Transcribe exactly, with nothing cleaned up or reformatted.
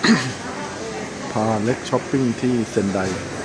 พาเล็กช้อปปิ้งที่เซนได